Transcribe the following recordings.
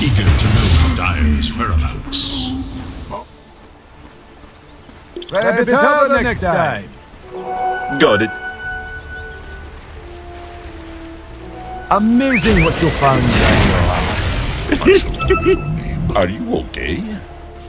eager to know Dire's whereabouts. Return next time. Got it. Amazing what you found there. Are you okay?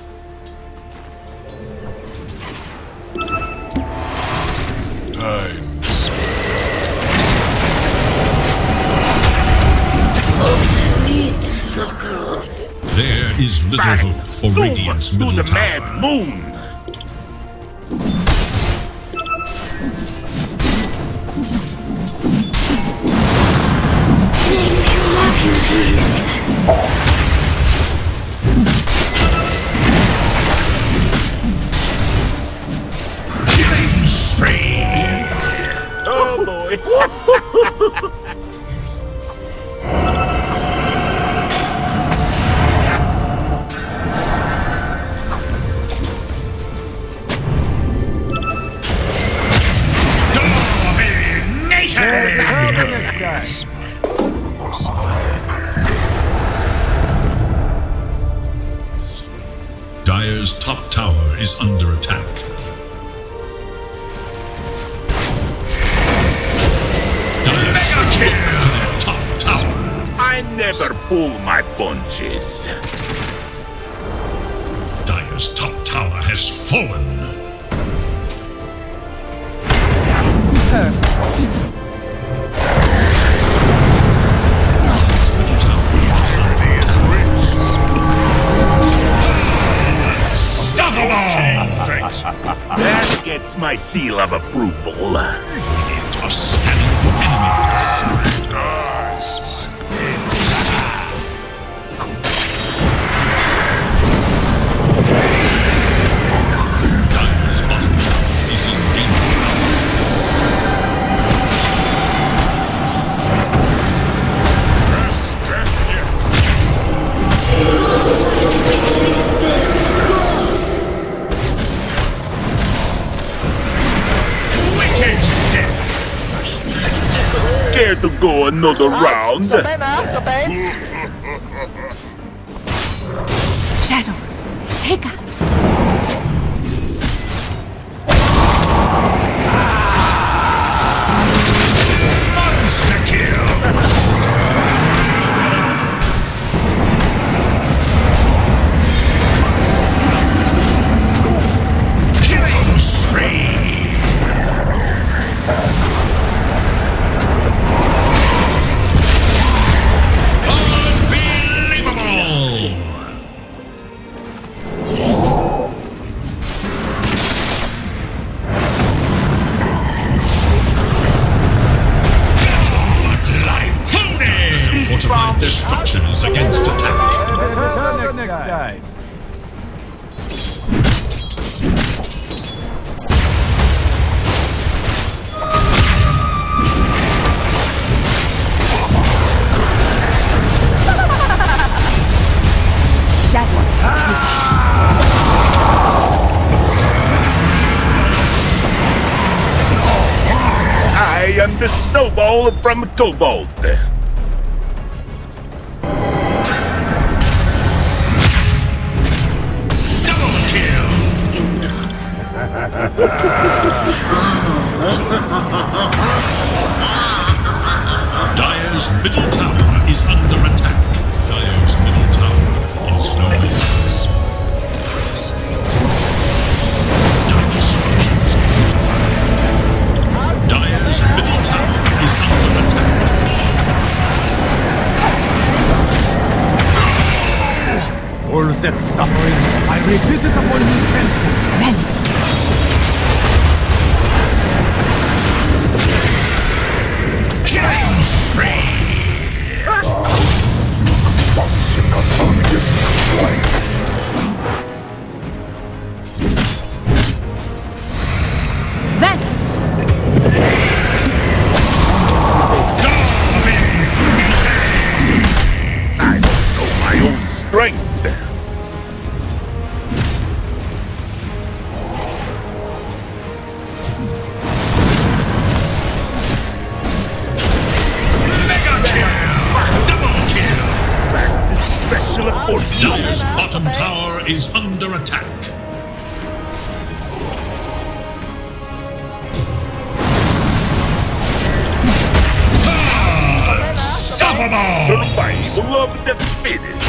There is little hope for Radiant's middle to the tower. mad moon! Killing spree! Oh boy! Dire's top tower is under attack. Dire's to their top tower. I never pull my punches. Dire's top tower has fallen. Dire's middle tower is under attack. That gets my seal of approval. Radiant are scanning for enemies. Dire's bottom tower is in danger. Wicked sick! Care to go another round? Shadows, take us. Monster kill! Killing spree! Unbelievable! Fortified their structures against attack. Return next time. Shadows, take us. I am the snowball from Cobalt. Double kill! Dire's middle tower is under attack. Dire's middle tower is no business. Dire's structures are fortified. Dire's middle tower is under attack. All that suffering, I revisit upon you tenfold. Rent. Killing spree! Venom. I don't know my own strength. Mega for you. Dire's bottom tower is under attack. Unstoppable! Survival of the fittest.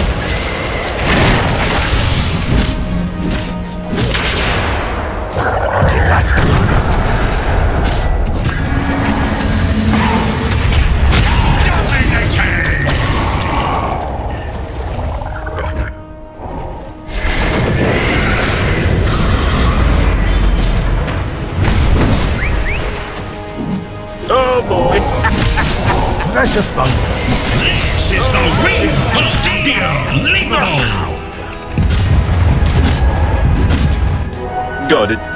I'll take that as tribute. Oh boy. Precious bounty. This is the real Unbelievable! Got it.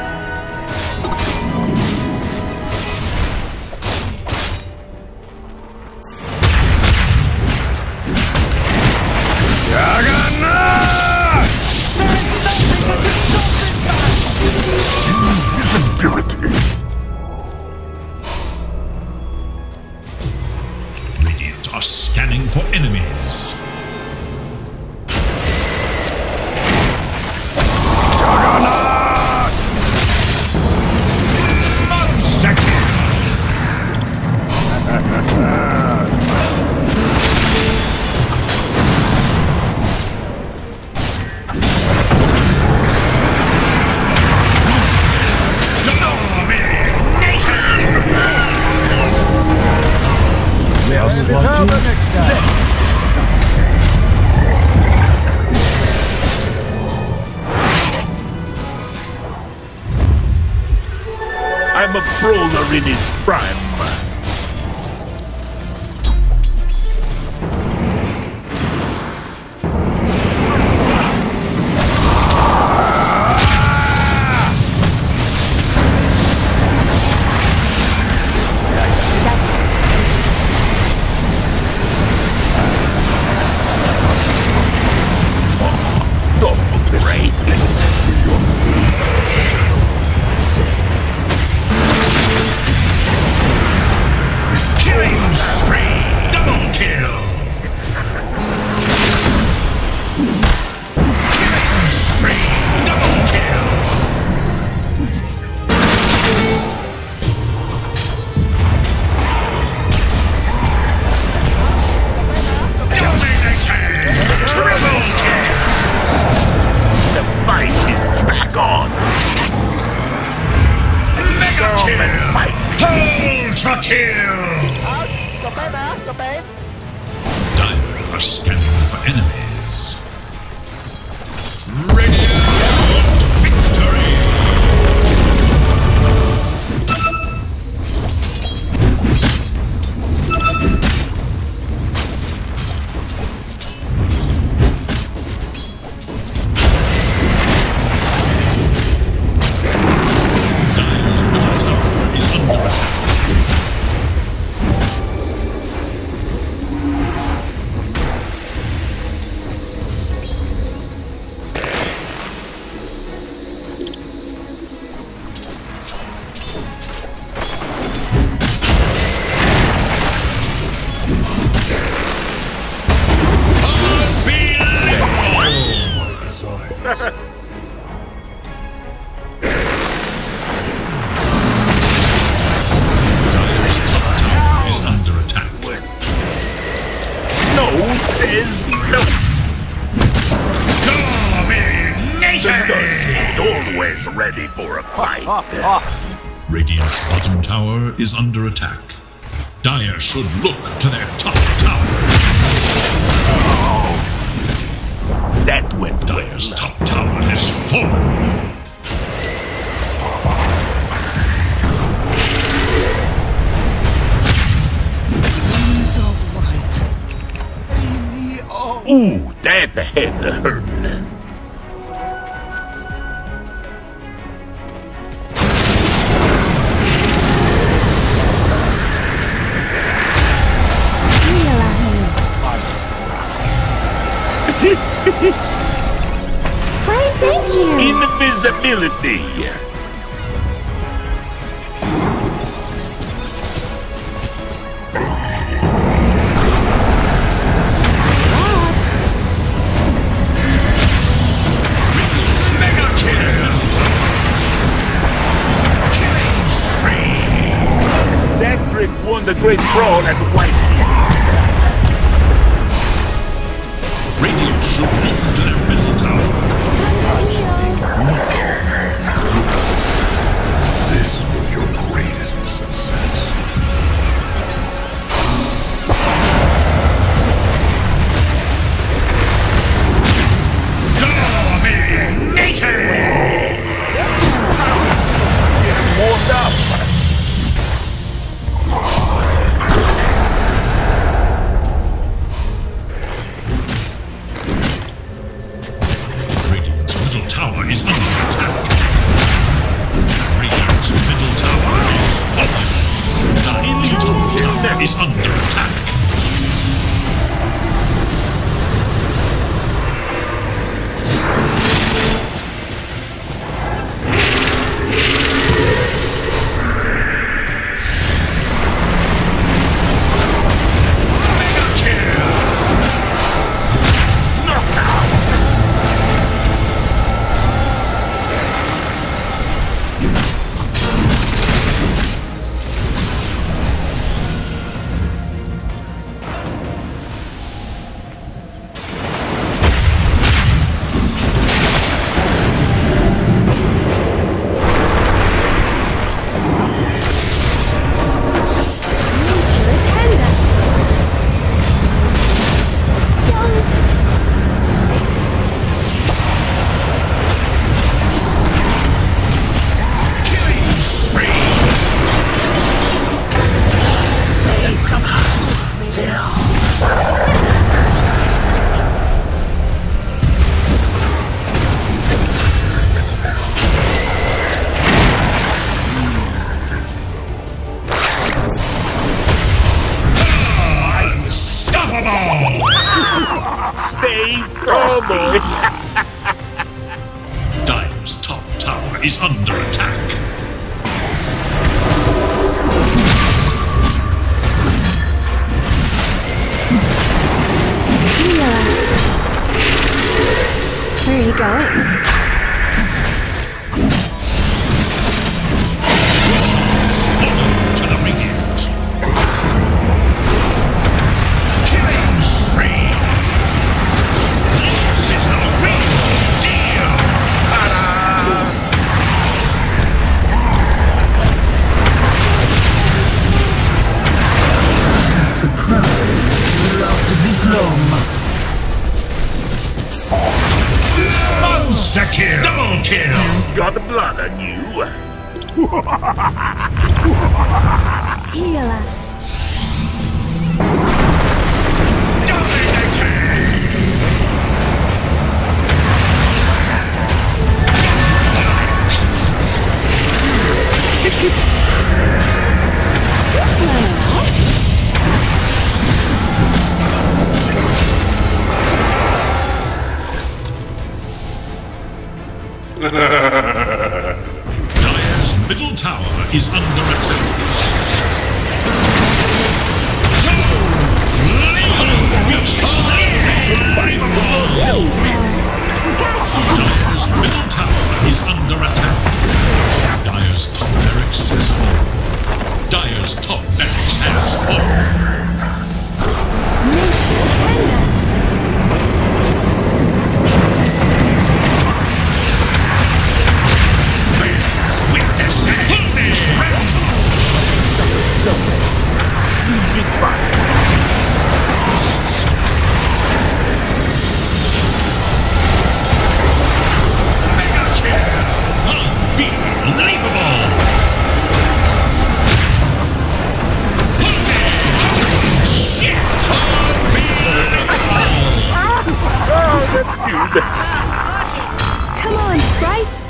Radiant are scanning for enemies. Monster kill! I'm a brawler in his prime. Ultra kill! Dire are scanning for enemies. Radiant victory! Dire's middle tower is under attack. Dire's top tower is under attack. Snow says no. Domination! Thus is always ready for a fight. Radiant's bottom tower is under attack. Dire should look to their top tower. That went Dire's top tower has fallen. Ooh, that had to hurt. Why, thank you. Invisibility. great brawl at White Hills. Radiant should move to their middle tower. This was your greatest success. Warmed up. Radiant's middle tower is under attack. Radiant's middle tower is falling. Dire's top tower is under attack. Stay frosty. Dire's top tower is under attack. Yes. Where are you going? Fallen to the Radiant. Killing spree. This is the real deal. Surprise! You lasted this long. Monster kill. Double kill. Got the blood on you. Heal us. Dire's middle tower is under attack. Dire's middle tower is under attack. Dire's top barracks has fallen. Dire's top barracks has fallen. Nature attend us. Big fight. Mega kill! Unbelievable! Shit! Unbelievable! Oh, that's good. Come on, sprites.